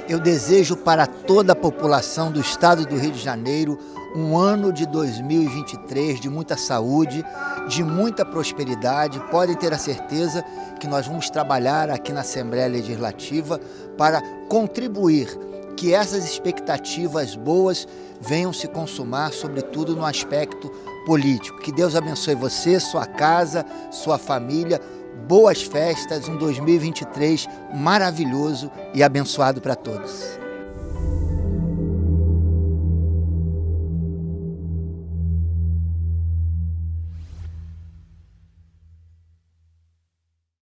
Eu desejo para toda a população do estado do Rio de Janeiro um ano de 2023 de muita saúde, de muita prosperidade. Podem ter a certeza que nós vamos trabalhar aqui na Assembleia Legislativa para contribuir que essas expectativas boas venham se consumar, sobretudo no aspecto político. Que Deus abençoe você, sua casa, sua família. Boas festas, um 2023 maravilhoso e abençoado para todos.